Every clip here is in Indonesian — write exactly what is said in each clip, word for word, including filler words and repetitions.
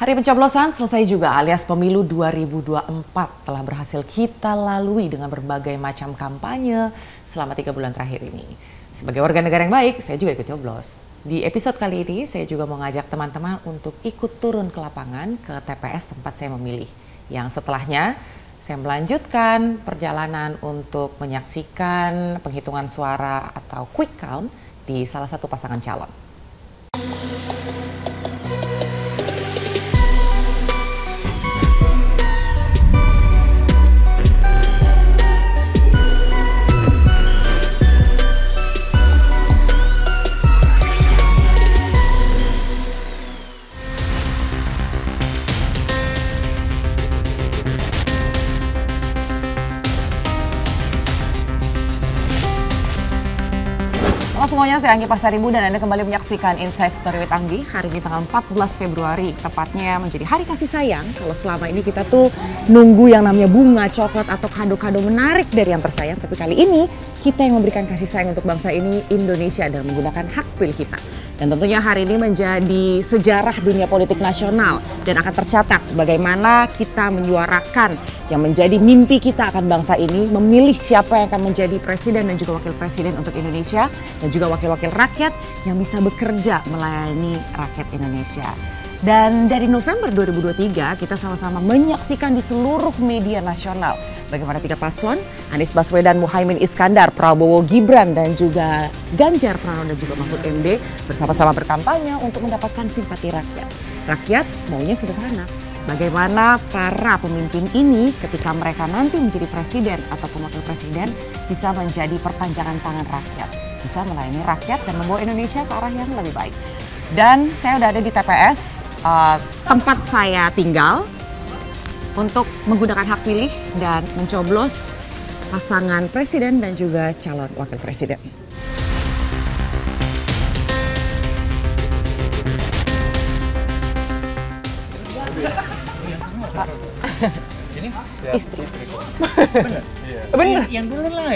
Hari pencoblosan selesai juga, alias pemilu dua ribu dua puluh empat telah berhasil kita lalui dengan berbagai macam kampanye selama tiga bulan terakhir ini. Sebagai warga negara yang baik, saya juga ikut coblos. Di episode kali ini, saya juga mau ngajak teman-teman untuk ikut turun ke lapangan ke T P S tempat saya memilih. Yang setelahnya, saya melanjutkan perjalanan untuk menyaksikan penghitungan suara atau quick count di salah satu pasangan calon. Halo semuanya, saya Anggi Pasaribu dan Anda kembali menyaksikan Inside Story with Anggi. Hari ini tanggal empat belas Februari, tepatnya menjadi hari kasih sayang. Kalau selama ini kita tuh nunggu yang namanya bunga, coklat, atau kado-kado menarik dari yang tersayang. Tapi kali ini kita yang memberikan kasih sayang untuk bangsa ini, Indonesia, dengan menggunakan hak pilih kita. Dan tentunya hari ini menjadi sejarah dunia politik nasional dan akan tercatat bagaimana kita menyuarakan yang menjadi mimpi kita akan bangsa ini, memilih siapa yang akan menjadi presiden dan juga wakil presiden untuk Indonesia, dan juga wakil-wakil rakyat yang bisa bekerja melayani rakyat Indonesia. Dan dari November dua ribu dua puluh tiga kita sama-sama menyaksikan di seluruh media nasional bagaimana tiga paslon, Anies Baswedan, Muhaimin Iskandar, Prabowo Gibran, dan juga Ganjar Pranowo dan juga Mahfud M D bersama-sama berkampanye untuk mendapatkan simpati rakyat. Rakyat maunya sederhana. Bagaimana para pemimpin ini ketika mereka nanti menjadi presiden ataupun wakil presiden bisa menjadi perpanjangan tangan rakyat, bisa melayani rakyat dan membawa Indonesia ke arah yang lebih baik. Dan saya udah ada di T P S uh, tempat saya tinggal untuk menggunakan hak pilih dan mencoblos pasangan presiden dan juga calon wakil presiden. Pak. Ini istri. Bener? Iya. Bener? Yang dulu lah.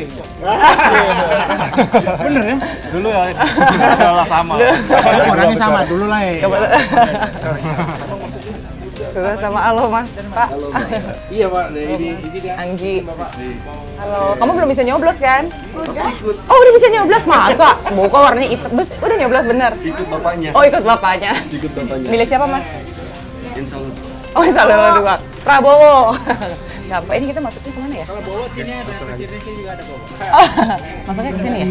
Bener ya? Dulu ya. Udah sama. Orangnya sama, dulu lah. Sorry. Dulu sama halo Mas. Pak. Iya Pak, ini dia. Anggi. Halo, kamu belum bisa nyoblos kan? Oh udah bisa nyoblos, masa? Buka warnanya hitam, udah nyoblos bener? Ikut bapaknya. Oh ikut bapaknya. Ikut bapaknya. Milih siapa Mas? Insya Allah. Oh insya Allah dua. Prabowo. Gampang, ini kita masuknya kemana ya? Kalau bawa sini ada presiden sih juga ada bawa. Oh, masuknya ke sini ya?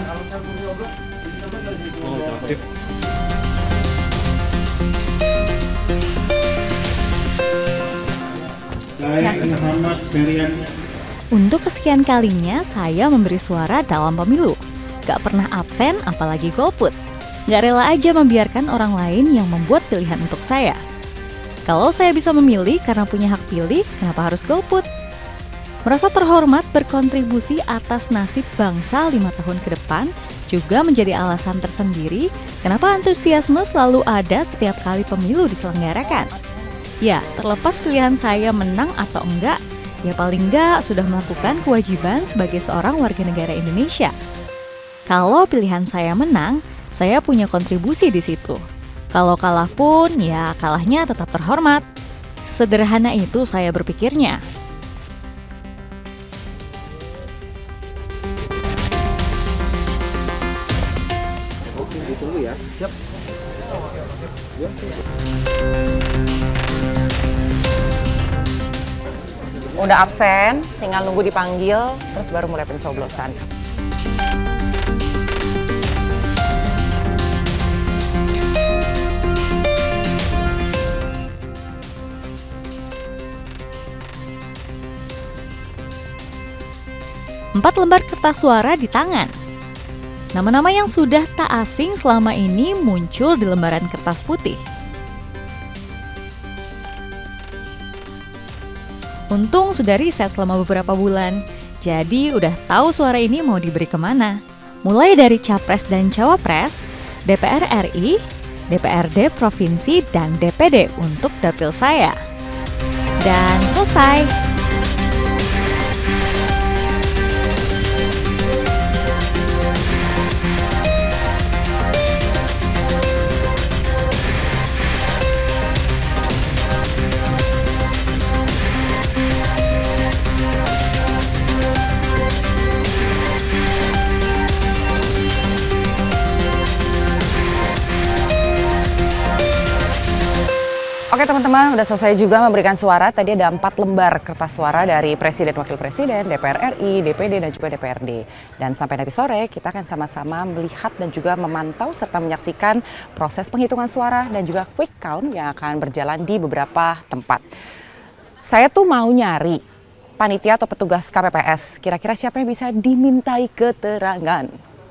Saya Muhammad Berian. Untuk kesekian kalinya saya memberi suara dalam pemilu. Gak pernah absen, apalagi golput. Gak rela aja membiarkan orang lain yang membuat pilihan untuk saya. Kalau saya bisa memilih karena punya hak pilih, kenapa harus golput? Merasa terhormat berkontribusi atas nasib bangsa lima tahun ke depan juga menjadi alasan tersendiri kenapa antusiasme selalu ada setiap kali pemilu diselenggarakan. Ya, terlepas pilihan saya menang atau enggak, ya paling enggak sudah melakukan kewajiban sebagai seorang warga negara Indonesia. Kalau pilihan saya menang, saya punya kontribusi di situ. Kalau kalah pun, ya kalahnya tetap terhormat. Sesederhana itu saya berpikirnya. Oke, ditunggu ya. Siap. Yuk. Udah absen, tinggal nunggu dipanggil, terus baru mulai pencoblosan. Empat lembar kertas suara di tangan. Nama-nama yang sudah tak asing selama ini muncul di lembaran kertas putih. Untung sudah riset selama beberapa bulan, jadi udah tahu suara ini mau diberi kemana. Mulai dari Capres dan Cawapres, D P R R I, D P R D Provinsi, dan D P D untuk dapil saya. Dan selesai. Oke teman-teman, udah selesai juga memberikan suara. Tadi ada empat lembar kertas suara dari Presiden, Wakil Presiden, D P R R I, D P D, dan juga D P R D. Dan sampai nanti sore kita akan sama-sama melihat dan juga memantau serta menyaksikan proses penghitungan suara dan juga quick count yang akan berjalan di beberapa tempat. Saya tuh mau nyari panitia atau petugas K P P S. Kira-kira siapa yang bisa dimintai keterangan?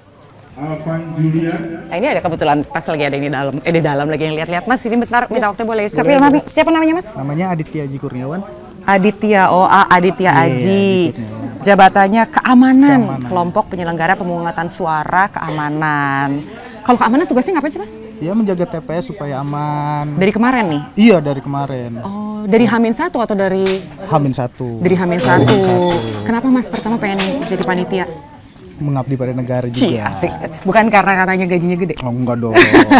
Alvan Julia. Nah, ini ada kebetulan pas lagi ada yang di dalam, eh di dalam lagi yang lihat-lihat. Mas, ini bentar minta waktu boleh. Siapa, boleh, namanya, siapa namanya Mas? Namanya Aditya Aji Kurniawan. Aditya, oh A, Aditya yeah, Aji. Jabatannya keamanan, keamanan, kelompok penyelenggara pemungutan suara keamanan. Kalau keamanan tugasnya ngapain sih Mas? Dia menjaga T P S supaya aman. Dari kemarin nih? Iya, dari kemarin. Oh, dari Hamin satu atau dari? Hamin satu. Dari Hamin satu. Kenapa Mas pertama pengen jadi panitia? Mengabdi pada negara juga. Cih, asik. Bukan karena katanya gajinya gede? Oh, enggak dong.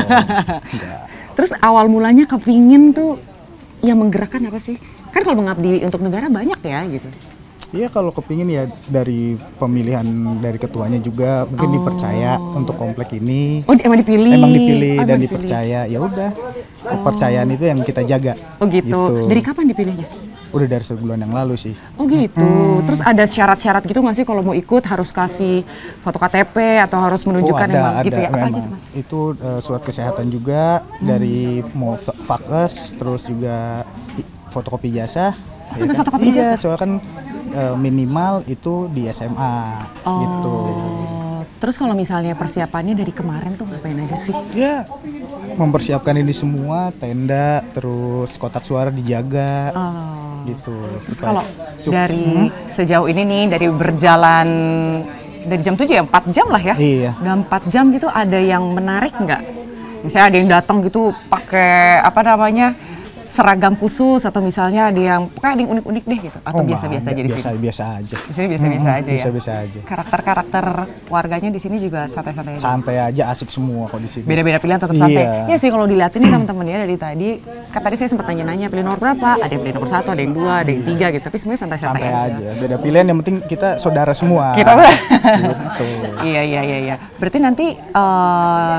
Enggak. Terus awal mulanya kepingin tuh yang menggerakkan apa sih? Kan kalau mengabdi untuk negara banyak ya gitu. Iya, kalau kepingin ya dari pemilihan dari ketuanya juga mungkin oh. dipercaya untuk komplek ini. Oh, emang dipilih. Emang dipilih oh, dan dipilih. dipercaya. Ya udah. Kepercayaan oh. itu yang kita jaga. Oh gitu. gitu. Dari kapan dipilihnya? Udah dari sebulan yang lalu sih. Oh gitu. Hmm. Terus ada syarat-syarat gitu nggak sih kalau mau ikut harus kasih foto K T P atau harus menunjukkan oh, ada, emang ada, gitu ya? Apa memang. aja tuh Mas? Itu uh, surat kesehatan juga hmm. dari mau fakes, terus juga fotokopi jasa. Oh, sampai ya kan? fotokopi iya, jasa? soalnya kan uh, minimal itu di S M A oh. gitu. Terus kalau misalnya persiapannya dari kemarin tuh ngapain aja sih? Ya, mempersiapkan ini semua, tenda, terus kotak suara dijaga, oh. gitu. Terus kalau dari hmm? sejauh ini nih, dari berjalan dari jam tujuh ya, empat jam lah ya? Iya. Udah empat jam gitu ada yang menarik nggak? Misalnya ada yang datang gitu pakai apa namanya, seragam khusus atau misalnya ada yang pokoknya ada yang unik-unik deh gitu atau biasa-biasa oh, aja di biasa, sini? Biasa aja. Di sini biasa-biasa hmm, aja ya? Biasa-biasa aja. Karakter-karakter warganya di sini juga santai-santai aja? Santai aja, asik semua kok di sini. Beda-beda pilihan tetap santai? Iya, ya sih kalau dilihatin nih teman-teman ya dari tadi, kan tadi saya sempat tanya-nanya pilih nomor berapa? Ada yang pilih nomor satu, ada yang dua, ada yang tiga gitu, tapi semuanya santai-santai aja. Santai aja, beda pilihan yang penting kita saudara semua. Kita gitu. Iya, iya, iya, iya. Berarti nanti uh,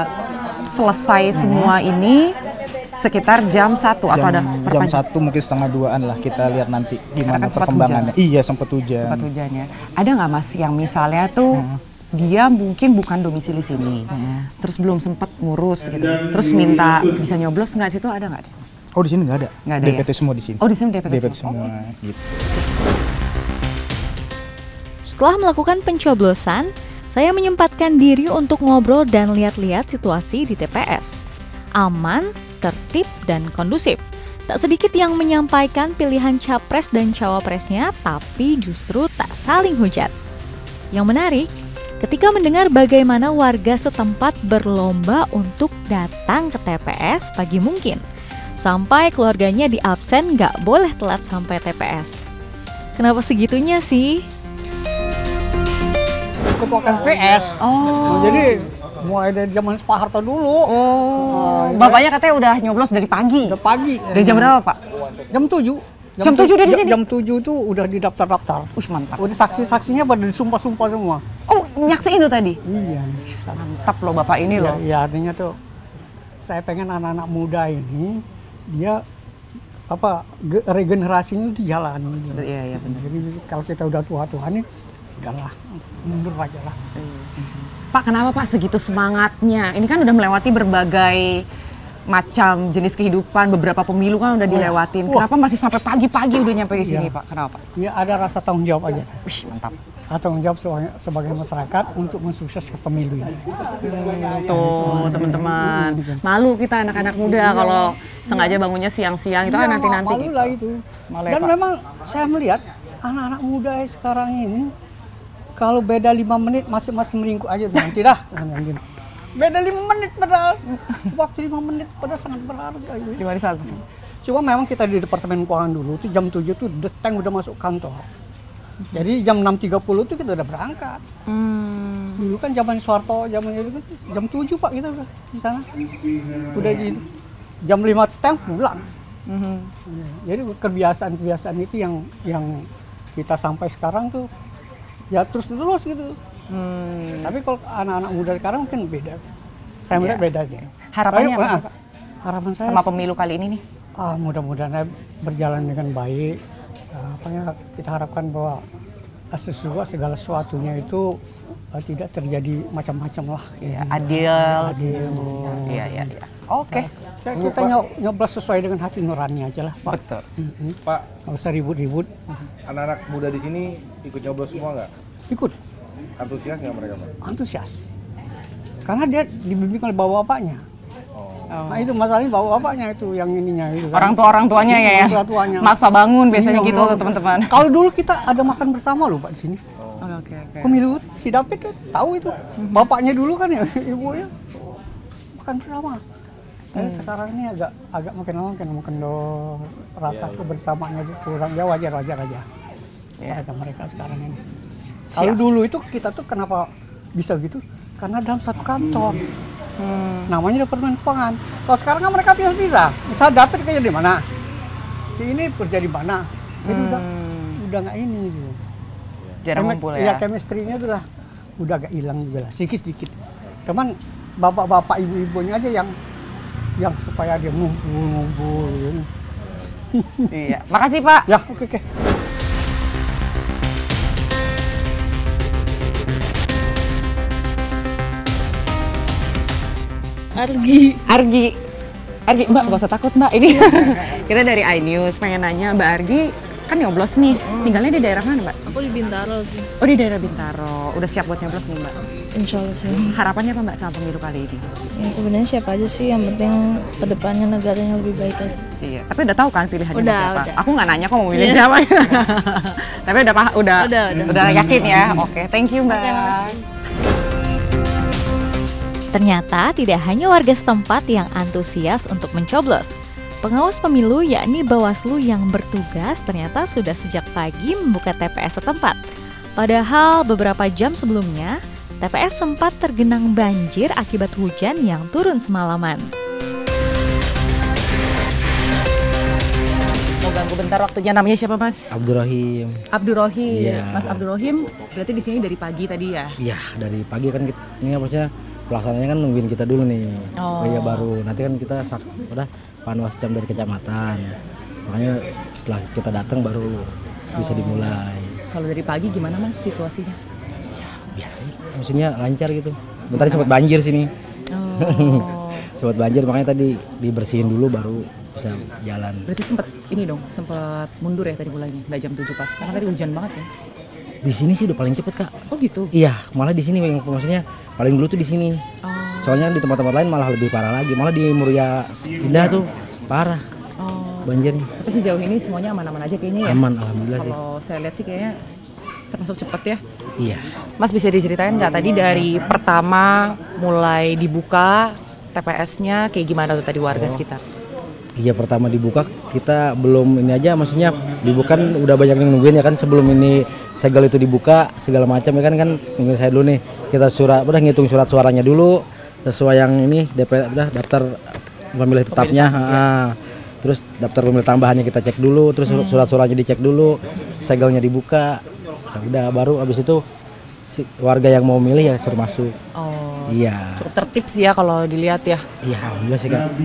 selesai semua hmm. ini sekitar jam satu atau ada jam satu mungkin setengah duaan lah kita lihat nanti gimana kan perkembangannya. Iya sempat hujan. Sempat hujan ya. Ada nggak Mas yang misalnya tuh hmm. dia mungkin bukan domisili sini, hmm. terus belum sempat ngurus gitu, terus minta bisa nyoblos nggak situ ada nggak? Oh di sini nggak ada. Nggak ada D P T ya? semua di sini. Oh di sini D P T, D P T semua. semua. Oh. Gitu. Setelah melakukan pencoblosan, saya menyempatkan diri untuk ngobrol dan lihat-lihat situasi di T P S. Aman, tertib, dan kondusif. Tak sedikit yang menyampaikan pilihan capres dan cawapresnya, tapi justru tak saling hujat. Yang menarik, ketika mendengar bagaimana warga setempat berlomba untuk datang ke T P S pagi mungkin, sampai keluarganya di absen nggak boleh telat sampai T P S. Kenapa segitunya sih? Kepokan P S. Oh. Jadi mulai dari zaman Pak Harto dulu. Oh. Uh, Bapaknya katanya udah nyoblos dari pagi. Udah pagi. Dari jam berapa, Pak? Jam tujuh. Jam, jam tujuh udah di sini? Jam tujuh tuh udah di daftar-daftar. Wih, mantap. Udah saksi-saksinya pada disumpah-sumpah semua. Oh, nyaksiin tuh tadi? Iya. Mantap loh Bapak ini loh. Ya, ya artinya tuh saya pengen anak-anak muda ini dia apa regenerasinya itu jalan gitu. Iya, iya benar. Jadi kalau kita udah tua-tua nih udahlah mundur aja lah. Pak, kenapa Pak segitu semangatnya? Ini kan udah melewati berbagai macam jenis kehidupan, beberapa pemilu kan udah dilewatin. Kenapa masih sampai pagi-pagi udah nyampe di sini, ya. Pak? Kenapa? Ya ada rasa tanggung jawab aja. Wih, mantap. Tanggung jawab sebagai, sebagai masyarakat untuk mensukseskan pemilu ini. Hmm, tuh teman-teman, malu kita anak-anak muda ya, kalau sengaja bangunnya siang-siang itu ya, kan nanti-nanti malu gitu. lah itu. Malu, Dan Pak. Memang saya melihat anak-anak muda sekarang ini kalau beda lima menit masing-masing meringkuk aja nanti dah. Beda lima menit padahal waktu lima menit padahal sangat berharga. Gimana saat? Cuma memang kita di Departemen Keuangan dulu tuh jam tujuh tuh deteng udah masuk kantor. Jadi jam enam tiga puluh tuh kita udah berangkat. Hmm. Dulu kan zaman Soeharto, zaman itu jam tujuh Pak kita udah di sana. Udah gitu. Jam lima teng pulang. Hmm. Jadi kebiasaan-kebiasaan itu yang yang kita sampai sekarang tuh ya terus-terus gitu. Hmm. Tapi kalau anak-anak muda sekarang mungkin beda. Saya melihat ya. Bedanya. Harapannya saya, apa? Harapan saya sama pemilu kali ini nih? ah, mudah-mudahan berjalan dengan baik. Uh, apa ya, kita harapkan bahwa sesungguhnya segala sesuatunya itu uh, tidak terjadi macam-macam lah. Ya, ya. adil. Adil. Iya, iya, iya. Oke. Nah, kita nyob nyoblos sesuai dengan hati nurani aja lah, Pak. Betul. Mm-hmm. Pak, nggak usah ribut-ribut. anak-anak muda di sini ikut nyoblos semua nggak? Ikut. Antusias nggak mereka, Pak? Antusias. Karena dia dibimbing oleh bapak-bapaknya. Oh. Nah itu masalahnya bapak-bapaknya itu yang ininya itu kan. Orang tua orang tuanya ya, ya. Orang tua tuanya. Maksa bangun biasanya Iya, gitu orang- teman-teman. Kalau dulu kita ada makan bersama loh Pak di sini. Oh, oke oke. Pemilu si David kan tahu itu. Bapaknya dulu kan ya, ibunya makan bersama. Tapi sekarang ini agak agak makin lama makin kendor, rasa kebersamaannya itu kurang. Ya wajar wajar aja. Ya aja mereka sekarang ini. Kalau dulu itu kita tuh kenapa bisa gitu? Karena dalam satu kantor. Hmm. Namanya Departemen Keuangan. Kalau sekarang kan mereka bisa-bisa. Misal David kerja di mana? Si ini kerja di mana? Itu udah udah nggak ini gitu. Jarang Chemi- ngumpul Iya, ya. chemistry-nya tuh lah udah agak hilang juga lah, sedikit-sedikit. Cuman bapak-bapak ibu-ibunya aja yang yang supaya dia ngumpul-ngumpul gitu. Iya. Makasih Pak. Ya, oke oke. Argi. Argi. Argi, Mbak, gak usah takut Mbak. Ini kita dari iNews pengen nanya Mbak Argi kan nyoblos nih. Tinggalnya di daerah mana Mbak? Aku di Bintaro sih. Oh di daerah Bintaro. Udah siap buat nyoblos nih Mbak? Insya Allah sih. Harapannya apa Mbak sama pemilu kali ini? Ya sebenarnya siapa aja sih, yang penting kedepannya negaranya lebih baik aja. Iya, tapi udah tahu kan pilihannya Udah, siapa? udah. Aku nggak nanya kok mau milih siapa. Tapi udah pah- udah, Udah, udah. udah yakin ya. Oke, thank you Mbak. Oke, makasih. Ternyata tidak hanya warga setempat yang antusias untuk mencoblos. Pengawas pemilu yakni Bawaslu yang bertugas ternyata sudah sejak pagi membuka T P S setempat. Padahal beberapa jam sebelumnya, T P S sempat tergenang banjir akibat hujan yang turun semalaman. Mau ganggu bentar waktunya, namanya siapa Mas? Abdurrahim. Abdurrahim. Iya. Mas Abdurrahim berarti di sini dari pagi tadi ya? Iya, dari pagi kan kita, ini maksudnya pelaksananya kan nungguin kita dulu nih. Oh. Iya baru. Nanti kan kita sak- udah panwascam dari kecamatan. Makanya setelah kita datang baru bisa dimulai. Kalau dari pagi gimana Mas situasinya? Ya, biasa sih. Maksudnya lancar gitu. Bentar sempat banjir sini. Oh. Sempat banjir makanya tadi dibersihin dulu baru bisa jalan. Berarti sempat ini dong, sempat mundur ya tadi mulainya, nggak jam tujuh pas. Karena tadi hujan banget ya. Di sini sih udah paling cepet Kak. Oh gitu. Iya, malah di sini yang maksudnya paling dulu tuh di sini. Oh. Soalnya di tempat-tempat lain malah lebih parah lagi. Malah di Muria Indah tuh parah Oh. banjirnya. Tapi sejauh ini semuanya aman-aman aja kayaknya ya. Aman, alhamdulillah sih. Kalau saya lihat sih kayaknya termasuk cepat ya. Iya. Mas bisa diceritain nggak tadi dari pertama mulai dibuka T P S-nya kayak gimana tuh tadi warga sekitar? Iya pertama dibuka kita belum ini aja maksudnya dibuka kan udah banyak yang nungguin ya kan sebelum ini segel itu dibuka segala macam ya kan kan nungguin saya dulu nih kita surat udah ngitung surat suaranya dulu sesuai yang ini D P udah daftar pemilih tetapnya ah. Terus daftar pemilih tambahannya kita cek dulu terus Hmm. surat suaranya dicek dulu segelnya dibuka nah, udah baru abis itu si warga yang mau milih ya suruh masuk. Oh. Iya Cukup tertib sih ya kalau dilihat ya. iya alhamdulillah sih Kak.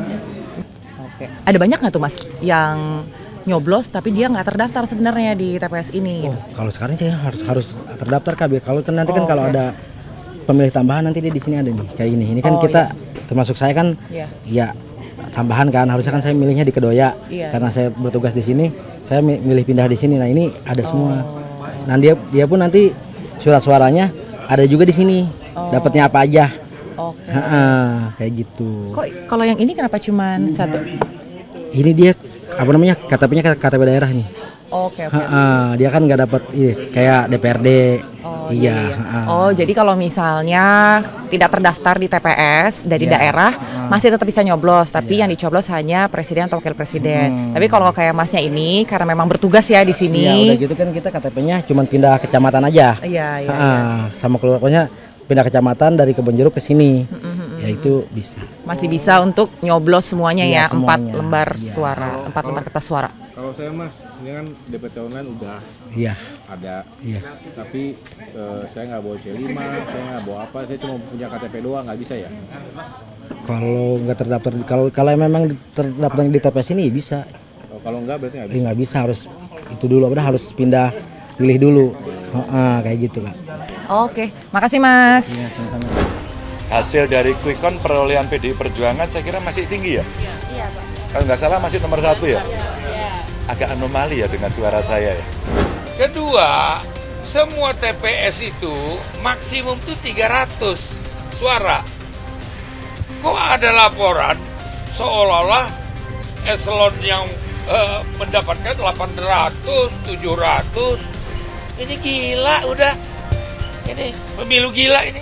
Oke. Ada banyak nggak tuh Mas yang nyoblos tapi dia nggak terdaftar sebenarnya di T P S ini? Oh, kalau sekarang saya harus harus terdaftar Kak. Biar Kalau kan nanti kan Oh, kalau oke. ada pemilih tambahan nanti dia di sini ada nih kayak ini. Ini kan Oh, kita termasuk saya kan Iya. ya tambahan kan harusnya kan saya milihnya di Kedoya Iya. karena saya bertugas di sini. Saya mi- milih pindah di sini. Nah, ini ada semua. Oh. Nah, dia dia pun nanti surat suaranya ada juga di sini. Oh. Dapatnya apa aja. Oke. Ha-ha, kayak gitu. Kok kalau yang ini kenapa cuman satu? Ini dia apa namanya? K T P-nya K T P daerah nih. Oke oke. Ha-ha, dia kan nggak dapat iya, kayak D P R D. Oh, iya. iya. ha-ha. Oh, jadi kalau misalnya tidak terdaftar di T P S dari Iya. daerah, masih tetap bisa nyoblos, tapi yang dicoblos hanya presiden atau wakil presiden. Tapi kalau kayak Masnya ini, karena memang bertugas ya di Iya sini. udah gitu kan kita K T P-nya cuma pindah kecamatan aja. Iya, iya, Ha-ha, sama keluarganya pindah kecamatan dari Kebonjeruk ke sini. ya itu bisa. Masih bisa untuk nyoblos semuanya Iya, ya, empat semuanya. lembar Iya. suara, empat lembar kertas suara. Kalau saya Mas, ini kan D P T online udah Iya. ada. Iya. Tapi eh, saya nggak bawa C lima, saya nggak bawa apa, saya cuma punya K T P doang, nggak bisa ya? Kalau nggak terdaftar, kalau kalau memang terdaftar di T P S ini bisa. Oh, kalau nggak berarti nggak Eh, bisa. nggak bisa, harus itu dulu, udah harus pindah pilih dulu. Heeh, kayak gitu Kak. Oke, makasih Mas. Iya, sama-sama. Hasil dari quick count perolehan P D I Perjuangan saya kira masih tinggi ya? Iya, Pak. Kalau nggak salah masih nomor satu ya? Agak anomali ya dengan suara saya ya. Kedua, semua T P S itu maksimum tuh tiga ratus suara. Kok ada laporan seolah-olah eselon yang eh, mendapatkan delapan ratus, tujuh ratus. Ini gila udah. Ini pemilu gila ini.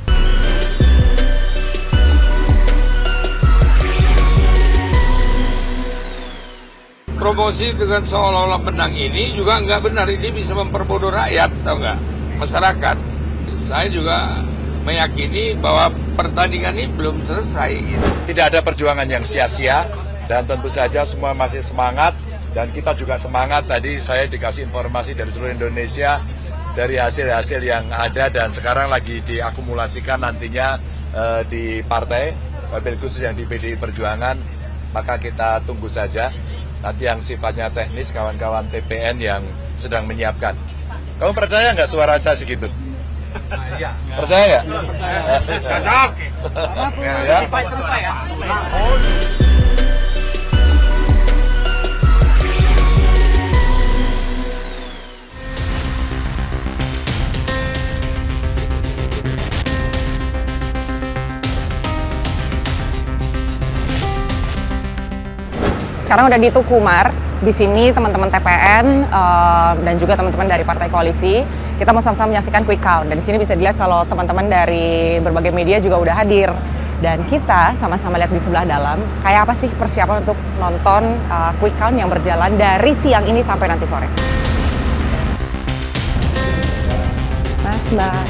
Promosi dengan seolah-olah menang ini juga nggak benar, ini bisa memperbodoh rakyat, tau nggak? Masyarakat. Saya juga meyakini bahwa pertandingan ini belum selesai. Gitu. Tidak ada perjuangan yang sia-sia dan tentu saja semua masih semangat dan kita juga semangat. Tadi saya dikasih informasi dari seluruh Indonesia dari hasil-hasil yang ada dan sekarang lagi diakumulasikan nantinya eh, di partai, wabil khusus yang di P D I Perjuangan, maka kita tunggu saja. Nanti yang sifatnya teknis kawan-kawan T P N yang sedang menyiapkan. Kamu percaya nggak suara saya segitu? Percaya nggak? Cocok. Ya. Sekarang udah di Tukumar, di sini teman-teman T P N uh, dan juga teman-teman dari Partai Koalisi, kita mau sama-sama menyaksikan quick count. Dan di sini bisa dilihat kalau teman-teman dari berbagai media juga udah hadir. Dan kita sama-sama lihat di sebelah dalam, kayak apa sih persiapan untuk nonton uh, quick count yang berjalan dari siang ini sampai nanti sore. Mas, Mbak.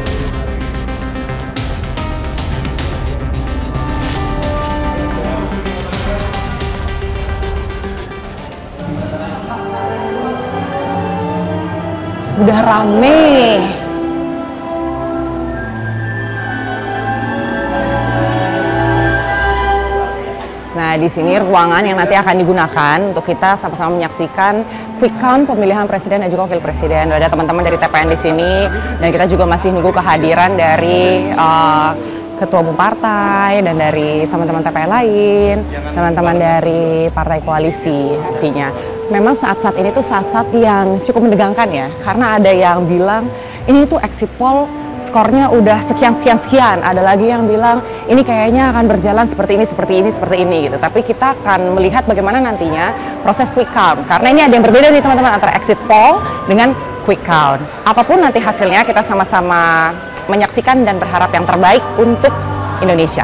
Udah rame. Nah, di sini ruangan yang nanti akan digunakan untuk kita sama-sama menyaksikan quick count pemilihan presiden dan juga wakil presiden. Udah ada teman-teman dari T P N di sini dan kita juga masih nunggu kehadiran dari uh, ketua umum partai dan dari teman-teman T P N lain, teman-teman dari partai koalisi nantinya. Memang saat-saat ini tuh saat-saat yang cukup menegangkan ya, karena ada yang bilang ini tuh exit poll skornya udah sekian-sekian-sekian, ada lagi yang bilang ini kayaknya akan berjalan seperti ini, seperti ini, seperti ini gitu. Tapi kita akan melihat bagaimana nantinya proses quick count, karena ini ada yang berbeda nih teman-teman antara exit poll dengan quick count. Apapun nanti hasilnya kita sama-sama menyaksikan dan berharap yang terbaik untuk Indonesia.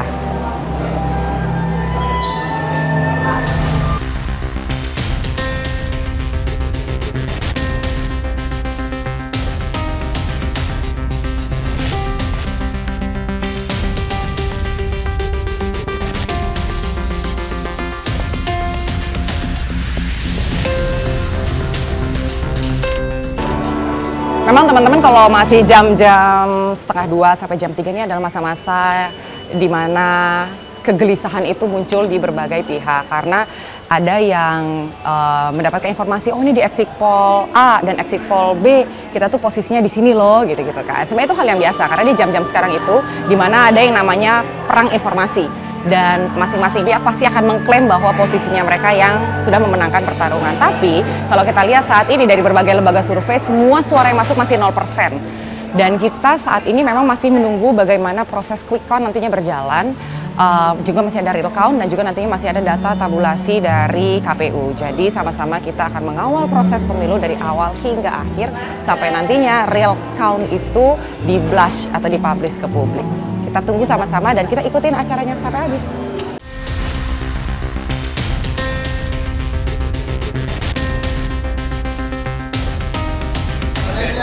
Memang teman-teman kalau masih jam-jam setengah dua sampai jam tiga ini adalah masa-masa di mana kegelisahan itu muncul di berbagai pihak karena ada yang uh, mendapatkan informasi oh ini di exit poll A dan exit poll B kita tuh posisinya di sini loh gitu-gitu kan. Sebenarnya itu hal yang biasa karena di jam-jam sekarang itu di mana ada yang namanya perang informasi. Dan masing-masing pihak pasti akan mengklaim bahwa posisinya mereka yang sudah memenangkan pertarungan. Tapi kalau kita lihat saat ini dari berbagai lembaga survei, semua suara yang masuk masih nol persen. Dan kita saat ini memang masih menunggu bagaimana proses quick count nantinya berjalan. Uh, juga masih ada real count dan juga nantinya masih ada data tabulasi dari K P U. Jadi sama-sama kita akan mengawal proses pemilu dari awal hingga akhir sampai nantinya real count itu di-blush atau dipublish ke publik. Kita tunggu sama-sama dan kita ikutin acaranya sampai habis.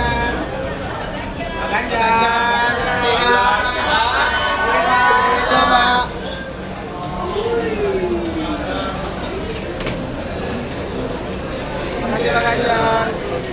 Ganjar, Terima kasih.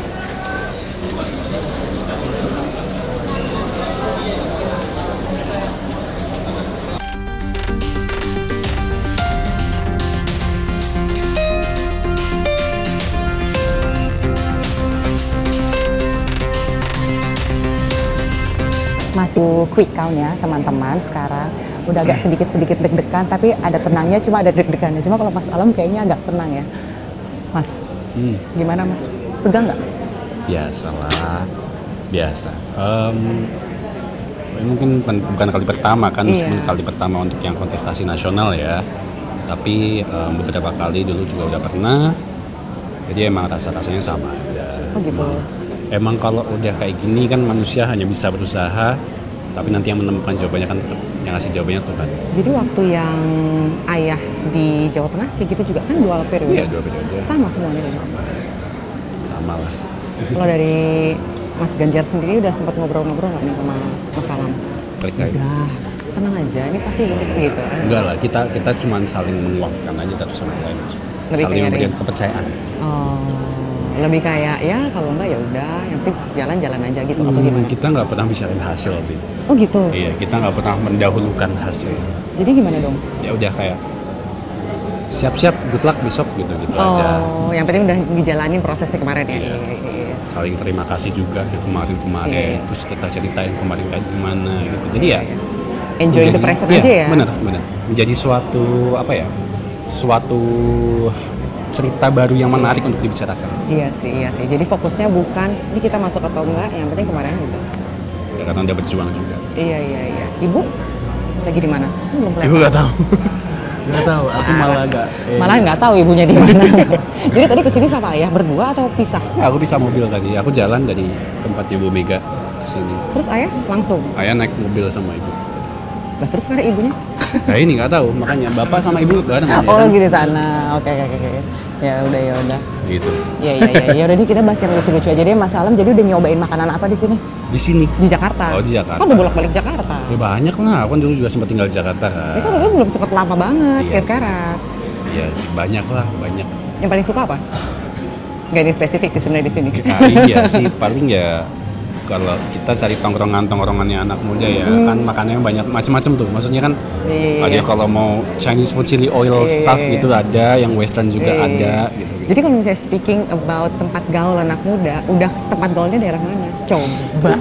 Masih quick count ya teman-teman, sekarang udah agak sedikit-sedikit deg-degan, tapi ada tenangnya, cuma ada deg-degannya. Cuma kalau Mas Alam kayaknya agak tenang ya, Mas. Hmm. Gimana Mas? Tegang nggak? Biasa lah, biasa. Um, mungkin bukan kali pertama kan, iya. Meskipun kali pertama untuk yang kontestasi nasional ya. Tapi um, beberapa kali dulu juga udah pernah. Jadi emang rasa-rasanya sama aja. Oh gitu. Emang, emang kalau udah kayak gini kan manusia hanya bisa berusaha, tapi nanti yang menemukan jawabannya kan tetap yang ngasih jawabannya Tuhan. Jadi waktu yang ayah di Jawa Tengah kayak gitu juga kan dua periode? Iya, dua periode. Sama semuanya? Sama. Sama lah. Kalau dari Mas Ganjar sendiri udah sempat ngobrol-ngobrol nggak nih sama Mas Alam? Terkait. Udah, tenang aja, ini pasti gitu. Enggak lah, kita kita cuma saling menguatkan aja satu sama lain. Saling memberikan kepercayaan. Oh. Lebih kayak ya kalau enggak ya udah, yang penting jalan-jalan aja gitu hmm, atau gimana? Kita nggak pernah bicarain hasil sih. Oh gitu? Iya, kita nggak pernah mendahulukan hasil. Jadi gimana dong? Ya udah kayak siap-siap, good luck besok gitu-gitu oh, aja. Oh, yang penting udah dijalanin prosesnya kemarin ya? Iya. Iya. Saling terima kasih juga yang kemarin-kemarin, iya. Terus kita ceritain kemarin kayak gimana gitu. Jadi iya, ya enjoy the present iya, aja ya? Bener, bener. Menjadi suatu apa ya? Suatu cerita baru yang menarik untuk dibicarakan. Iya sih, iya sih. Jadi fokusnya bukan ini kita masuk atau enggak, yang penting kemarin udah. Ya, karena udah berjuang juga. Iya, iya, iya. Ibu lagi di mana? Belum kelihatan. Ibu nggak tahu. Nggak tahu. Aku malah nggak. Eh, malah nggak tahu ibunya di mana. Jadi tadi kesini sama ayah berdua atau pisah? Ya, aku pisah mobil tadi. Aku jalan dari tempatnya Bu Mega ke sini. Terus ayah langsung? Ayah naik mobil sama ibu. Lah terus sekarang ibunya? Nah ini nggak tahu, makanya bapak sama ibu bareng aja. Oh lagi di sana, oke oke oke. Ya udah ya udah. Gitu. Iya iya iya. Ya udah nih kita bahas yang lucu-lucu aja deh Mas Alam. Jadi udah nyobain makanan apa di sini? Di sini. Di Jakarta. Oh di Jakarta. Kan udah bolak-balik Jakarta. Ya banyak lah, aku kan dulu juga sempat tinggal di Jakarta kan. Ya kan udah belum sempat lama banget iya kayak sih. Sekarang. Iya sih banyak lah, banyak. Yang paling suka apa? Gak ada spesifik sih sebenarnya di sini. Paling ya sih, paling ya kalau kita cari tongkrongan-tongkrongannya anak muda ya hmm. kan makanannya banyak macam-macam tuh. Maksudnya kan iya, ada iya. Kalau mau Chinese food chili oil iya, stuff iya. itu ada, yang western juga iya, ada gitu. Jadi kalau misalnya speaking about tempat gaul anak muda, udah tempat gaulnya daerah mana? Coba.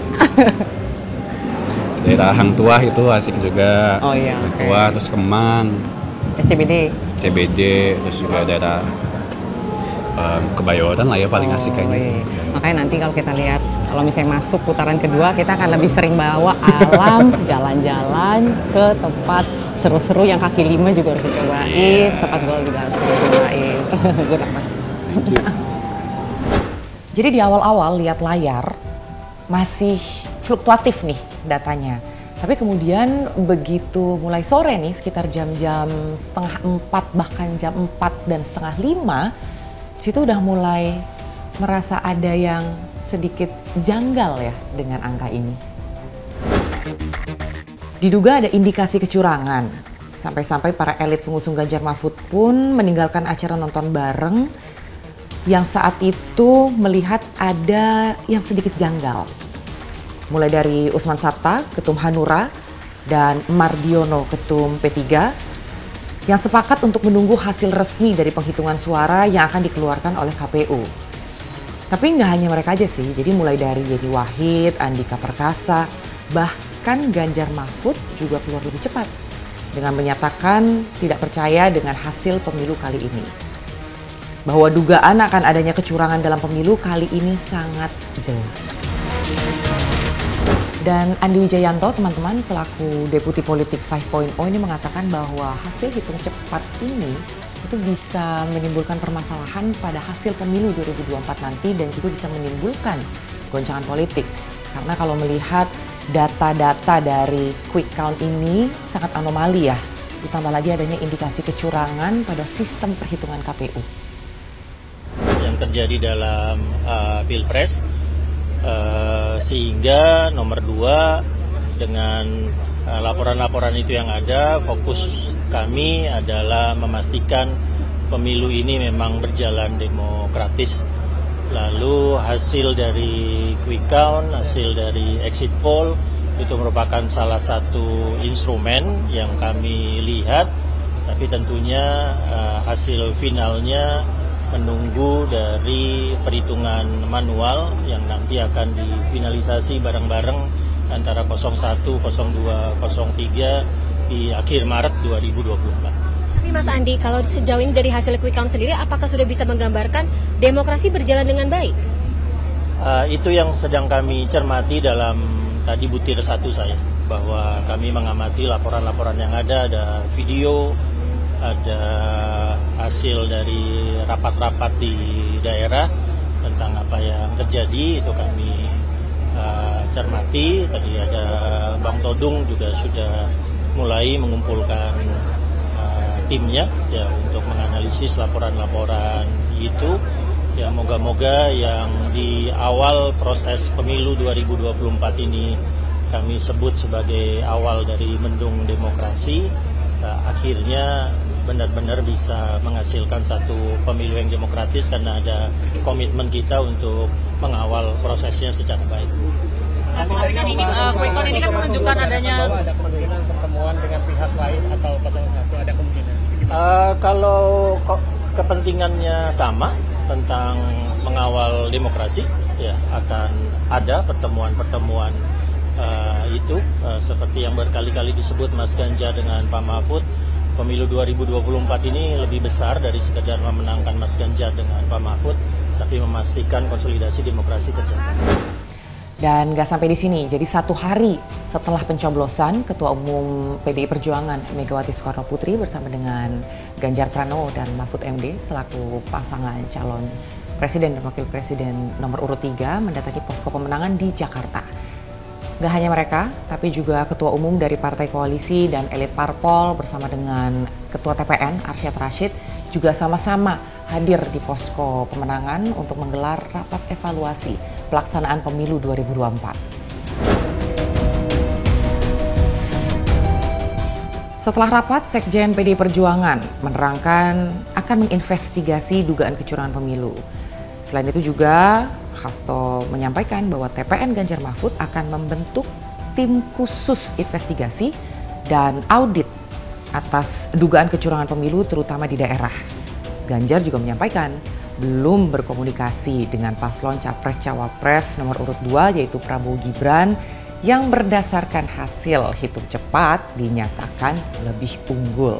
Daerah Hang Tuah itu asik juga. Oh iya. Hang Okay. Tuah, terus Kemang. S C B D. S C B D, terus juga daerah um, Kebayoran lah ya paling asik kayaknya. Oh, iya. Makanya nanti kalau kita lihat kalau misalnya masuk putaran kedua kita akan lebih sering bawa Alam jalan-jalan ke tempat seru-seru yang kaki lima juga harus dicobain, yeah. Tempat gaul juga harus dicobain. Good luck, Mas. Jadi di awal-awal lihat layar masih fluktuatif nih datanya. Tapi kemudian begitu mulai sore nih sekitar jam-jam setengah empat bahkan jam empat dan setengah lima, situ udah mulai merasa ada yang sedikit janggal ya dengan angka ini. Diduga ada indikasi kecurangan. Sampai-sampai para elit pengusung Ganjar Mahfud pun meninggalkan acara nonton bareng yang saat itu melihat ada yang sedikit janggal. Mulai dari Usman Sabta, Ketum Hanura, dan Mardiono, Ketum P tiga, yang sepakat untuk menunggu hasil resmi dari penghitungan suara yang akan dikeluarkan oleh K P U. Tapi nggak hanya mereka aja sih, jadi mulai dari Yeni Wahid, Andika Perkasa, bahkan Ganjar Mahfud juga keluar lebih cepat dengan menyatakan tidak percaya dengan hasil pemilu kali ini. Bahwa dugaan akan adanya kecurangan dalam pemilu kali ini sangat jelas. Dan Andi Wijayanto, teman-teman, selaku Deputi Politik lima titik nol ini mengatakan bahwa hasil hitung cepat ini itu bisa menimbulkan permasalahan pada hasil pemilu dua ribu dua puluh empat nanti dan juga bisa menimbulkan goncangan politik. Karena kalau melihat data-data dari quick count ini sangat anomali ya. Ditambah lagi adanya indikasi kecurangan pada sistem perhitungan K P U. Yang terjadi dalam uh, Pilpres, uh, sehingga nomor dua dengan laporan-laporan itu yang ada, fokus kami adalah memastikan pemilu ini memang berjalan demokratis lalu hasil dari quick count, hasil dari exit poll itu merupakan salah satu instrumen yang kami lihat, tapi tentunya uh, hasil finalnya menunggu dari perhitungan manual yang nanti akan difinalisasi bareng-bareng antara nol satu, nol dua, nol tiga di akhir Maret dua ribu dua puluh empat. Tapi Mas Andi, kalau sejauh ini dari hasil quick count sendiri, apakah sudah bisa menggambarkan demokrasi berjalan dengan baik? Uh, itu yang sedang kami cermati dalam tadi butir satu saya, bahwa kami mengamati laporan-laporan yang ada, ada video, ada hasil dari rapat-rapat di daerah tentang apa yang terjadi, itu kami uh, cermati. Tadi ada Bang Todung juga sudah mulai mengumpulkan uh, timnya ya untuk menganalisis laporan-laporan itu. Ya moga-moga yang di awal proses pemilu dua ribu dua puluh empat ini kami sebut sebagai awal dari mendung demokrasi, uh, akhirnya benar-benar bisa menghasilkan satu pemilu yang demokratis karena ada komitmen kita untuk mengawal prosesnya secara baik. Nah, tapi kan ini uh, quick count ini kan menunjukkan adanya ada kemungkinan pertemuan dengan pihak lain atau satu ada kemungkinan. Uh, kalau ko- kepentingannya sama tentang mengawal demokrasi, ya akan ada pertemuan-pertemuan uh, itu uh, seperti yang berkali-kali disebut Mas Ganjar dengan Pak Mahfud. Pemilu dua ribu dua puluh empat ini lebih besar dari sekedar memenangkan Mas Ganjar dengan Pak Mahfud, tapi memastikan konsolidasi demokrasi terjadi. Dan gak sampai di sini, jadi satu hari setelah pencoblosan, Ketua Umum P D I Perjuangan Megawati Soekarno Putri bersama dengan Ganjar Pranowo dan Mahfud M D selaku pasangan calon Presiden dan Wakil Presiden nomor urut tiga mendatangi posko pemenangan di Jakarta. Gak hanya mereka, tapi juga Ketua Umum dari Partai Koalisi dan elit parpol bersama dengan Ketua T P N Arsyad Rashid juga sama-sama hadir di posko pemenangan untuk menggelar rapat evaluasi pelaksanaan pemilu dua ribu dua puluh empat. Setelah rapat, Sekjen P D I Perjuangan menerangkan akan menginvestigasi dugaan kecurangan pemilu. Selain itu juga Hasto menyampaikan bahwa T P N Ganjar Mahfud akan membentuk tim khusus investigasi dan audit atas dugaan kecurangan pemilu terutama di daerah. Ganjar juga menyampaikan belum berkomunikasi dengan paslon Capres-Cawapres nomor urut dua yaitu Prabowo Gibran yang berdasarkan hasil hitung cepat dinyatakan lebih unggul.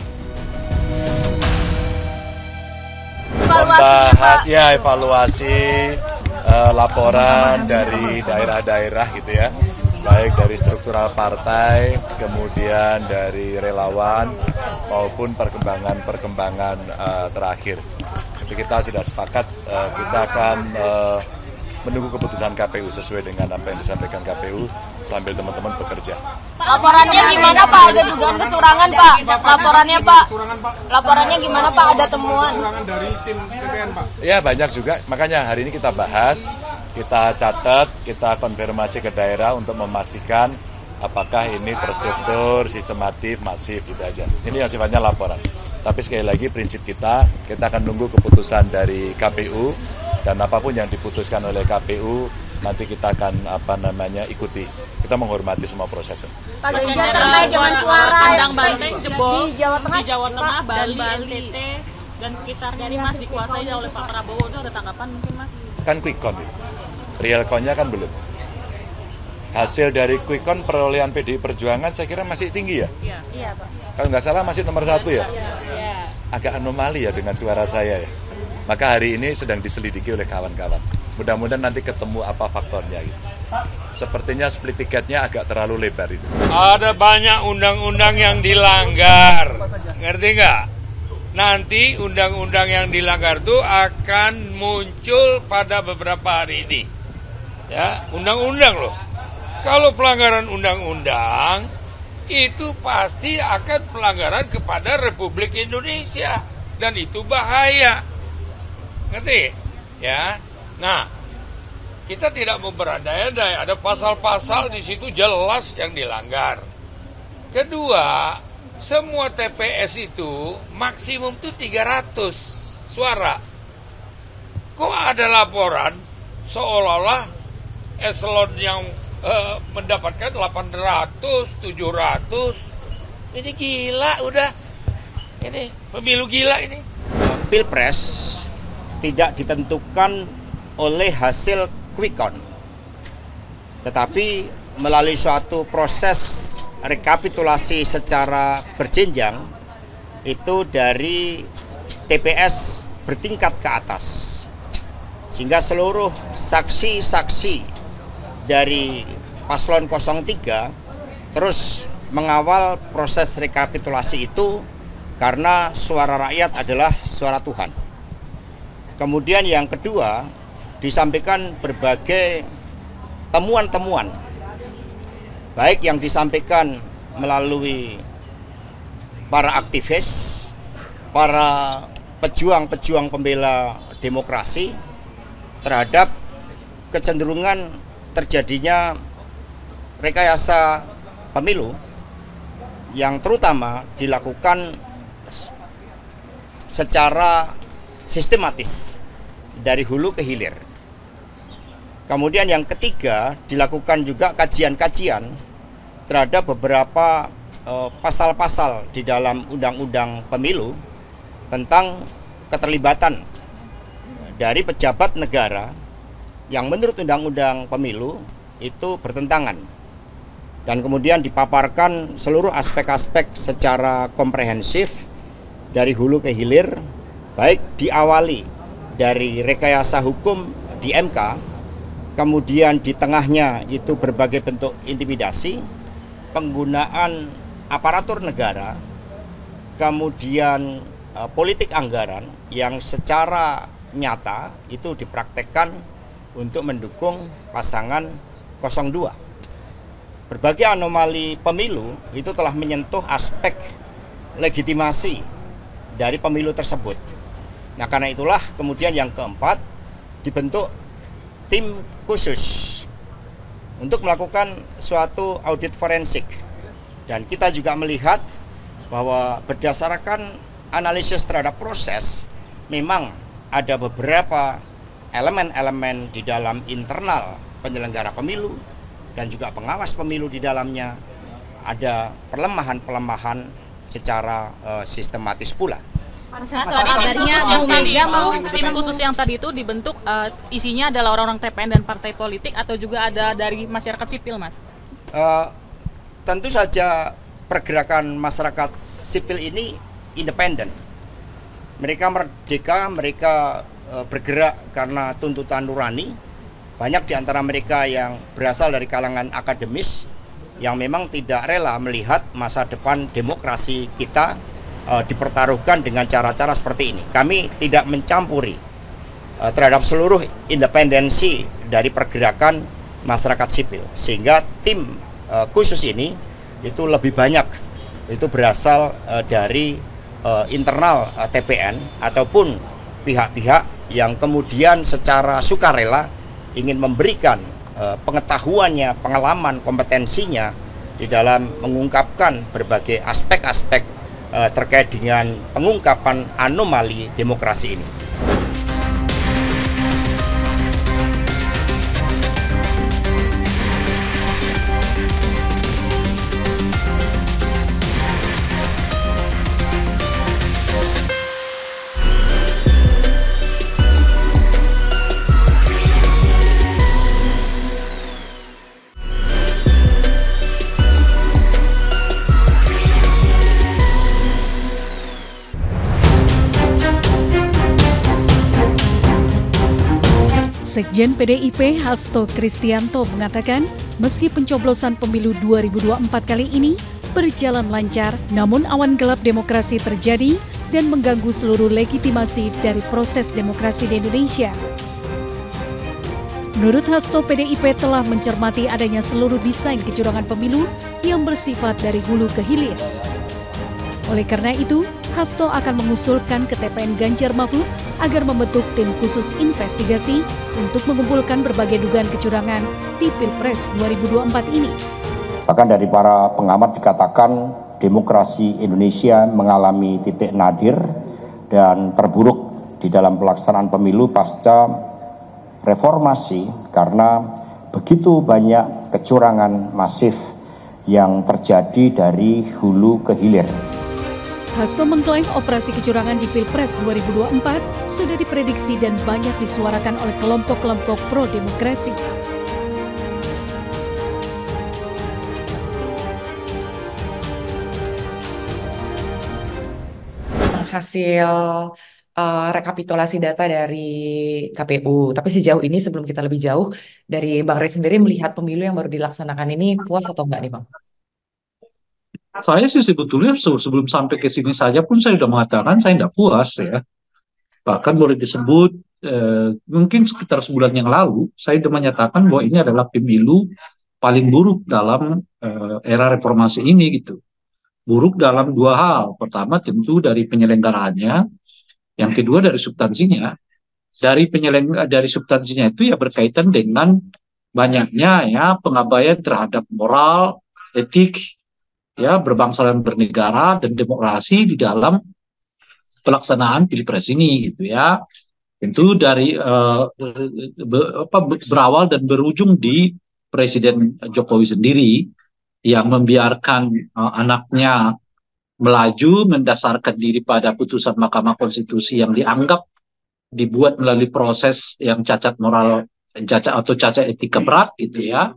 Membahas ya evaluasi uh, laporan dari daerah-daerah gitu ya, baik dari struktural partai, kemudian dari relawan maupun perkembangan-perkembangan uh, terakhir. Tapi kita sudah sepakat uh, kita akan uh, menunggu keputusan K P U sesuai dengan apa yang disampaikan K P U sambil teman-teman bekerja. Laporannya gimana Pak? Ada dugaan kecurangan Pak? Laporannya Pak? Laporannya gimana Pak? Ada temuan? Kecurangan dari tim T P N Pak? Ya banyak juga, makanya hari ini kita bahas, kita catat, kita konfirmasi ke daerah untuk memastikan apakah ini terstruktur, sistematif, masif gitu aja. Ini yang sifatnya laporan. Tapi sekali lagi prinsip kita, kita akan nunggu keputusan dari K P U dan apapun yang diputuskan oleh K P U nanti kita akan apa namanya ikuti. Kita menghormati semua prosesnya. Pak Ganjar terkait dengan suara kandang banteng jebol di Jawa Tengah, di Jawa Tengah, Bali, N T T dan sekitarnya ini Mas dikuasai oleh Pak Prabowo. Itu ada tanggapan mungkin Mas? Kan quick count, real count-nya kan belum. Hasil dari quick count perolehan P D I Perjuangan saya kira masih tinggi ya? Iya, iya Pak. Kalau nggak salah masih nomor satu ya? Iya. Agak anomali ya dengan suara saya ya. Maka hari ini sedang diselidiki oleh kawan-kawan. Mudah-mudahan nanti ketemu apa faktornya gitu. Sepertinya split tiketnya agak terlalu lebar itu. Ada banyak undang-undang yang dilanggar, ngerti nggak? Nanti undang-undang yang dilanggar itu akan muncul pada beberapa hari ini. Ya, undang-undang loh. Kalau pelanggaran undang-undang, itu pasti akan pelanggaran kepada Republik Indonesia. Dan itu bahaya. Ngerti? Ya. Nah, kita tidak mau berandai-andai. Ada pasal-pasal di situ jelas yang dilanggar. Kedua, semua T P S itu maksimum itu tiga ratus suara. Kok ada laporan seolah-olah eselon yang uh, mendapatkan delapan ratus, tujuh ratus. Ini gila udah. Ini pemilu gila ini. Pilpres tidak ditentukan oleh hasil quick count, tetapi melalui suatu proses rekapitulasi secara berjenjang itu dari T P S bertingkat ke atas, sehingga seluruh saksi-saksi dari paslon nol tiga terus mengawal proses rekapitulasi itu karena suara rakyat adalah suara Tuhan. Kemudian yang kedua, disampaikan berbagai temuan-temuan, baik yang disampaikan melalui para aktivis, para pejuang-pejuang pembela demokrasi terhadap kecenderungan terjadinya rekayasa pemilu yang terutama dilakukan secara sistematis dari hulu ke hilir. Kemudian yang ketiga, dilakukan juga kajian-kajian terhadap beberapa pasal-pasal di dalam undang-undang pemilu tentang keterlibatan dari pejabat negara yang menurut undang-undang pemilu itu bertentangan, dan kemudian dipaparkan seluruh aspek-aspek secara komprehensif dari hulu ke hilir, baik diawali dari rekayasa hukum di M K, kemudian di tengahnya itu berbagai bentuk intimidasi, penggunaan aparatur negara, kemudian eh, politik anggaran yang secara nyata itu dipraktekkan untuk mendukung pasangan nol dua. Berbagai anomali pemilu itu telah menyentuh aspek legitimasi dari pemilu tersebut. Nah, karena itulah kemudian yang keempat, dibentuk tim khusus untuk melakukan suatu audit forensik. Dan kita juga melihat bahwa berdasarkan analisis terhadap proses, memang ada beberapa elemen-elemen di dalam internal penyelenggara pemilu dan juga pengawas pemilu di dalamnya ada pelemahan-pelemahan secara uh, sistematis pula. Mas, kabarnya Bu Mega mau tim khusus yang tadi itu dibentuk, uh, isinya adalah orang-orang T P N dan partai politik atau juga ada dari masyarakat sipil, Mas? Uh, tentu saja pergerakan masyarakat sipil ini independen. Mereka merdeka, mereka uh, bergerak karena tuntutan nurani. Banyak di antara mereka yang berasal dari kalangan akademis yang memang tidak rela melihat masa depan demokrasi kita uh, dipertaruhkan dengan cara-cara seperti ini. Kami tidak mencampuri uh, terhadap seluruh independensi dari pergerakan masyarakat sipil, sehingga tim uh, khusus ini itu lebih banyak itu berasal uh, dari uh, internal uh, T P N ataupun pihak-pihak yang kemudian secara sukarela ingin memberikan uh, pengetahuannya, pengalaman, kompetensinya di dalam mengungkapkan berbagai aspek-aspek uh, terkait dengan pengungkapan anomali demokrasi ini. Sekjen P D I P Hasto Kristianto mengatakan, meski pencoblosan pemilu dua ribu dua puluh empat kali ini berjalan lancar, namun awan gelap demokrasi terjadi dan mengganggu seluruh legitimasi dari proses demokrasi di Indonesia. Menurut Hasto, P D I P telah mencermati adanya seluruh desain kecurangan pemilu yang bersifat dari hulu ke hilir. Oleh karena itu, Hasto akan mengusulkan ke T P N Ganjar Mahfud agar membentuk tim khusus investigasi untuk mengumpulkan berbagai dugaan kecurangan di Pilpres dua ribu dua puluh empat ini. Bahkan dari para pengamat dikatakan demokrasi Indonesia mengalami titik nadir dan terburuk di dalam pelaksanaan pemilu pasca reformasi karena begitu banyak kecurangan masif yang terjadi dari hulu ke hilir. Hasto mengklaim operasi kecurangan di Pilpres dua ribu dua puluh empat sudah diprediksi dan banyak disuarakan oleh kelompok-kelompok pro-demokrasi. Hasil uh, rekapitulasi data dari K P U. Tapi sejauh ini sebelum kita lebih jauh, dari Bang Rey sendiri melihat pemilu yang baru dilaksanakan ini puas atau enggak nih Bang? Saya sih sebetulnya sebelum sampai ke sini saja pun saya sudah mengatakan saya tidak puas ya. Bahkan boleh disebut eh, mungkin sekitar sebulan yang lalu saya sudah menyatakan bahwa ini adalah pemilu paling buruk dalam eh, era reformasi ini gitu. Buruk dalam dua hal. Pertama tentu dari penyelenggaraannya, yang kedua dari substansinya. Dari penyeleng dari substansinya itu ya berkaitan dengan banyaknya ya pengabaian terhadap moral, etik, ya berbangsa dan bernegara dan demokrasi di dalam pelaksanaan pilpres ini gitu ya. Tentu dari uh, be, apa, berawal dan berujung di Presiden Jokowi sendiri yang membiarkan uh, anaknya melaju mendasarkan diri pada putusan Mahkamah Konstitusi yang dianggap dibuat melalui proses yang cacat moral, cacat atau cacat etika berat gitu ya,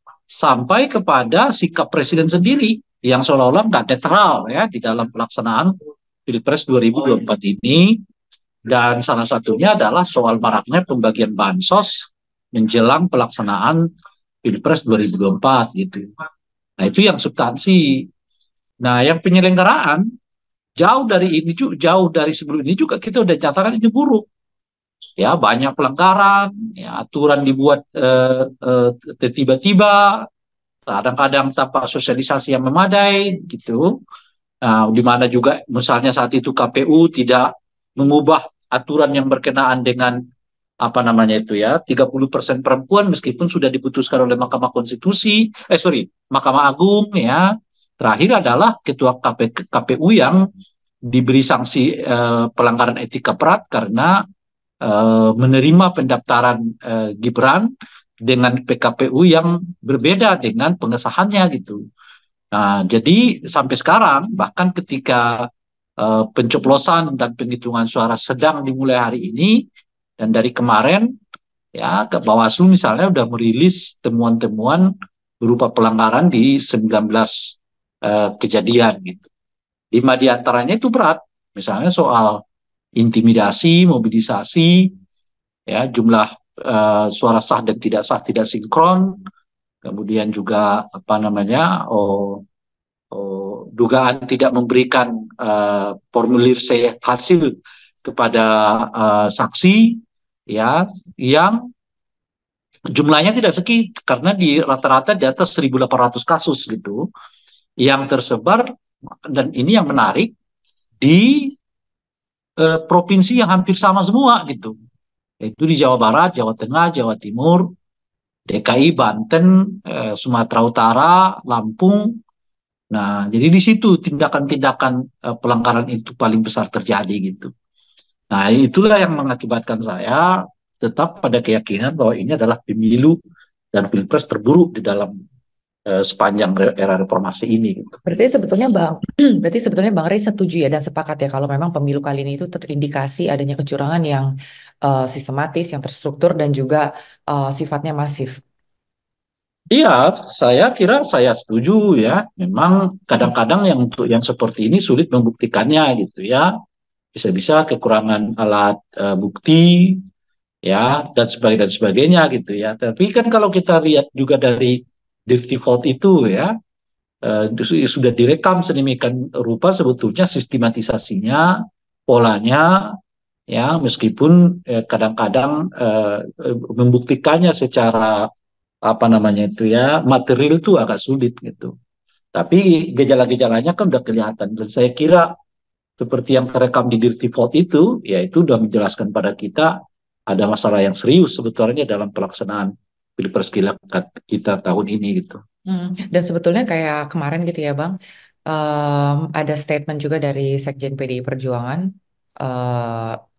sampai kepada sikap Presiden sendiri yang seolah-olah nggak netral ya di dalam pelaksanaan Pilpres dua ribu dua puluh empat ini, dan salah satunya adalah soal maraknya pembagian bansos menjelang pelaksanaan Pilpres dua ribu dua puluh empat gitu. Nah itu yang substansi. Nah yang penyelenggaraan jauh dari ini juga, jauh dari sebelum ini juga kita udah nyatakan ini buruk. Ya banyak pelanggaran, ya, aturan dibuat eh, eh, tiba-tiba, kadang-kadang tanpa sosialisasi yang memadai gitu. Nah, di mana juga misalnya saat itu K P U tidak mengubah aturan yang berkenaan dengan apa namanya itu ya tiga puluh persen perempuan meskipun sudah diputuskan oleh Mahkamah Konstitusi, eh sorry Mahkamah Agung ya. Terakhir adalah Ketua K P U yang diberi sanksi eh, pelanggaran etika berat karena eh, menerima pendaftaran eh, Gibran dengan P K P U yang berbeda dengan pengesahannya gitu. Nah, jadi sampai sekarang bahkan ketika uh, pencoblosan dan penghitungan suara sedang dimulai hari ini dan dari kemarin ya ke Bawaslu misalnya udah merilis temuan-temuan berupa pelanggaran di sembilan belas uh, kejadian gitu. Lima di antaranya itu berat, misalnya soal intimidasi, mobilisasi, ya jumlah uh, suara sah dan tidak sah tidak sinkron. Kemudian juga apa namanya oh, oh, dugaan tidak memberikan uh, formulir C hasil kepada uh, saksi ya yang jumlahnya tidak sedikit karena di rata-rata di atas seribu delapan ratus kasus gitu yang tersebar, dan ini yang menarik di uh, provinsi yang hampir sama semua gitu, yaitu di Jawa Barat, Jawa Tengah, Jawa Timur, D K I, Banten, eh, Sumatera Utara, Lampung. Nah, jadi di situ tindakan-tindakan eh, pelanggaran itu paling besar terjadi gitu. Nah, itulah yang mengakibatkan saya tetap pada keyakinan bahwa ini adalah pemilu dan pilpres terburuk di dalam eh, sepanjang era reformasi ini. Gitu. Berarti sebetulnya Bang, berarti sebetulnya Bang Rey setuju ya dan sepakat ya kalau memang pemilu kali ini itu terindikasi adanya kecurangan yang uh, sistematis, yang terstruktur dan juga uh, sifatnya masif. Iya, saya kira saya setuju ya. Memang kadang-kadang yang untuk yang seperti ini sulit membuktikannya gitu ya. Bisa-bisa kekurangan alat uh, bukti ya dan sebagainya dan sebagainya gitu ya. Tapi kan kalau kita lihat juga dari dirty vote itu ya uh, sudah direkam sedemikian rupa sebetulnya sistematisasinya, polanya ya meskipun eh, kadang-kadang eh, membuktikannya secara apa namanya itu ya material itu agak sulit gitu. Tapi gejala-gejalanya kan udah kelihatan dan saya kira seperti yang terekam di dirty vote itu, yaitu sudah menjelaskan pada kita ada masalah yang serius sebetulnya dalam pelaksanaan pilpres kita tahun ini gitu. Hmm. Dan sebetulnya kayak kemarin gitu ya Bang, um, ada statement juga dari Sekjen P D I Perjuangan uh,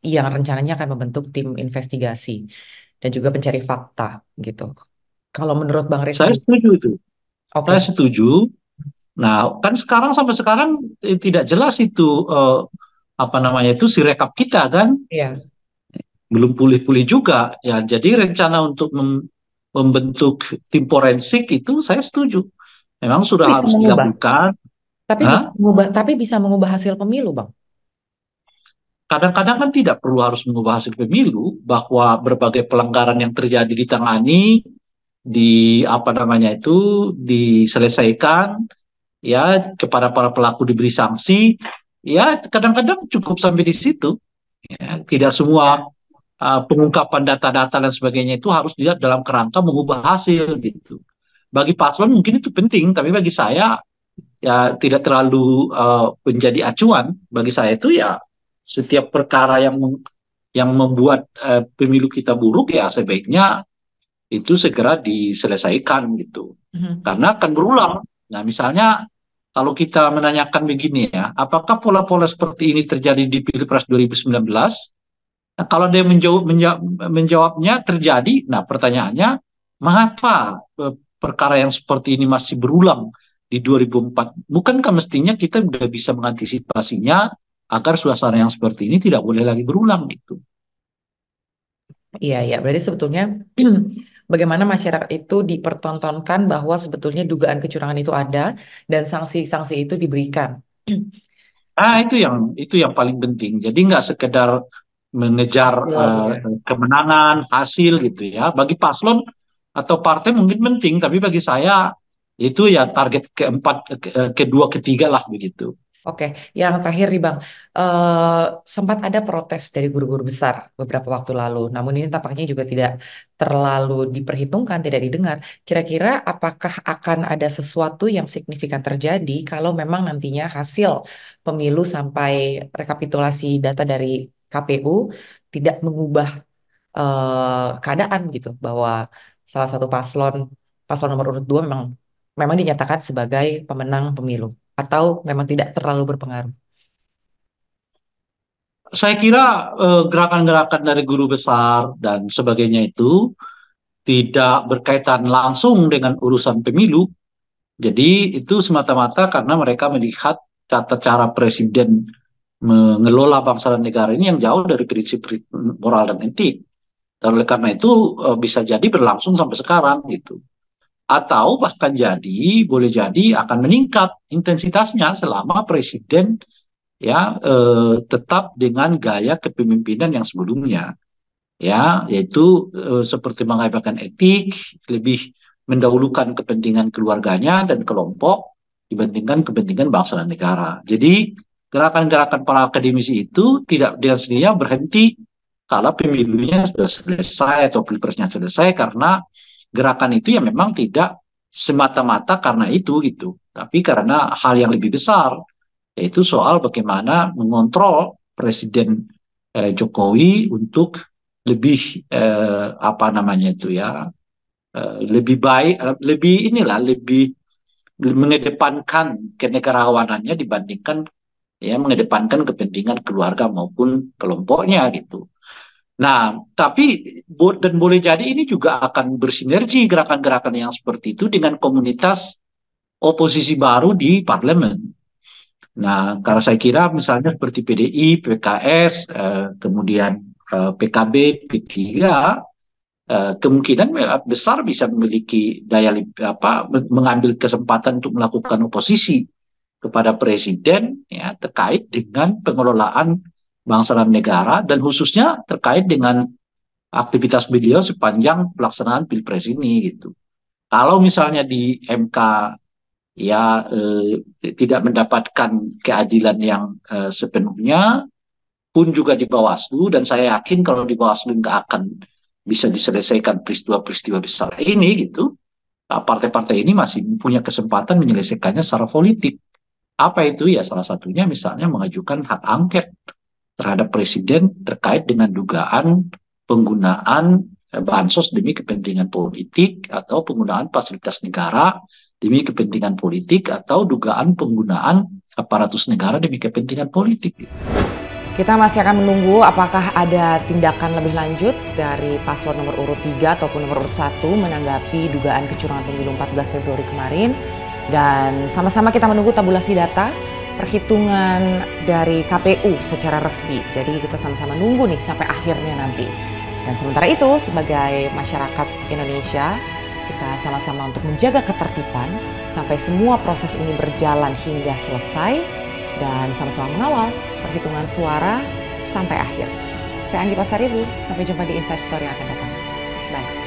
yang rencananya akan membentuk tim investigasi dan juga pencari fakta gitu. Kalau menurut Bang Saya Resli, setuju itu. oke, Saya setuju. Nah, kan sekarang sampai sekarang eh, tidak jelas itu eh, apa namanya itu si rekap kita kan iya, belum pulih-pulih juga ya. Jadi rencana untuk mem- membentuk tim forensik itu saya setuju. Memang sudah bisa harus mengubah, dilakukan. tapi bisa Hah? mengubah, tapi bisa mengubah hasil pemilu, Bang. Kadang-kadang kan tidak perlu harus mengubah hasil pemilu, bahwa berbagai pelanggaran yang terjadi ditangani, di apa namanya itu diselesaikan, ya kepada para pelaku diberi sanksi, ya kadang-kadang cukup sampai di situ. Ya, tidak semua uh, pengungkapan data-data dan sebagainya itu harus dilihat dalam kerangka mengubah hasil gitu. Bagi paslon mungkin itu penting, tapi bagi saya ya tidak terlalu uh, menjadi acuan. Bagi saya itu ya setiap perkara yang meng- yang membuat uh, pemilu kita buruk ya sebaiknya itu segera diselesaikan gitu. Mhm. Karena akan berulang. Nah, misalnya kalau kita menanyakan begini ya, apakah pola-pola seperti ini terjadi di Pilpres dua ribu sembilan belas? Nah, kalau dia menjawab, menja- menjawabnya terjadi, nah pertanyaannya, mengapa eh, perkara yang seperti ini masih berulang di dua ribu empat? Bukankah mestinya kita sudah bisa mengantisipasinya agar suasana yang seperti ini tidak boleh lagi berulang gitu? Iya, iya. Berarti sebetulnya bagaimana masyarakat itu dipertontonkan bahwa sebetulnya dugaan kecurangan itu ada dan sanksi-sanksi itu diberikan. Ah, itu yang itu yang paling penting. Jadi nggak sekedar mengejar Hasil, eh, iya. kemenangan, hasil gitu ya. Bagi paslon atau partai mungkin penting, tapi bagi saya itu ya target keempat, ke, eh, kedua, ketiga lah begitu. Oke, yang terakhir nih Bang, Eh, sempat ada protes dari guru-guru besar beberapa waktu lalu, namun ini tampaknya juga tidak terlalu diperhitungkan, tidak didengar. Kira-kira apakah akan ada sesuatu yang signifikan terjadi kalau memang nantinya hasil pemilu sampai rekapitulasi data dari K P U tidak mengubah eh, keadaan gitu, bahwa salah satu paslon, paslon nomor urut dua memang memang dinyatakan sebagai pemenang pemilu atau memang tidak terlalu berpengaruh? Saya kira eh, gerakan-gerakan dari guru besar dan sebagainya itu tidak berkaitan langsung dengan urusan pemilu. Jadi itu semata-mata karena mereka melihat tata cara presiden mengelola bangsa dan negara ini yang jauh dari prinsip moral dan etik. Dan oleh karena itu eh, bisa jadi berlangsung sampai sekarang gitu. Atau bahkan jadi, boleh jadi akan meningkat intensitasnya selama presiden ya eh, tetap dengan gaya kepemimpinan yang sebelumnya. Ya, yaitu eh, seperti mengabaikan etik, lebih mendahulukan kepentingan keluarganya dan kelompok dibandingkan kepentingan bangsa dan negara. Jadi gerakan-gerakan para akademisi itu tidak dengan sendirinya berhenti kalau pemilunya sudah selesai atau pilpresnya selesai, karena gerakan itu ya memang tidak semata-mata karena itu gitu, tapi karena hal yang lebih besar, yaitu soal bagaimana mengontrol Presiden eh, Jokowi untuk lebih eh, apa namanya itu ya eh, lebih baik, eh, lebih inilah lebih mengedepankan kenegarawanannya dibandingkan ya mengedepankan kepentingan keluarga maupun kelompoknya gitu. Nah, tapi bo- dan boleh jadi ini juga akan bersinergi gerakan-gerakan yang seperti itu dengan komunitas oposisi baru di parlemen. Nah, karena saya kira misalnya seperti P D I, P K S, eh, kemudian eh, P K B, P tiga, eh, kemungkinan besar bisa memiliki daya lib- apa me- mengambil kesempatan untuk melakukan oposisi kepada presiden ya terkait dengan pengelolaan bangsa dan negara, dan khususnya terkait dengan aktivitas beliau sepanjang pelaksanaan Pilpres ini gitu. Kalau misalnya di M K ya eh, tidak mendapatkan keadilan yang eh, sepenuhnya, pun juga di Bawaslu, dan saya yakin kalau di Bawaslu nggak akan bisa diselesaikan peristiwa-peristiwa besar ini gitu, nah, partai-partai ini masih punya kesempatan menyelesaikannya secara politik. Apa itu ya? Salah satunya misalnya mengajukan hak angket terhadap presiden terkait dengan dugaan penggunaan eh, bansos demi kepentingan politik, atau penggunaan fasilitas negara demi kepentingan politik, atau dugaan penggunaan aparatus negara demi kepentingan politik. Kita masih akan menunggu apakah ada tindakan lebih lanjut dari paslon nomor urut tiga ataupun nomor urut satu menanggapi dugaan kecurangan pemilu empat belas Februari kemarin. Dan sama-sama kita menunggu tabulasi data, perhitungan dari K P U secara resmi. Jadi kita sama-sama nunggu nih sampai akhirnya nanti. Dan sementara itu sebagai masyarakat Indonesia, kita sama-sama untuk menjaga ketertiban sampai semua proses ini berjalan hingga selesai dan sama-sama mengawal perhitungan suara sampai akhir. Saya Anggi Pasaribu, sampai jumpa di Inside Story yang akan datang. Bye.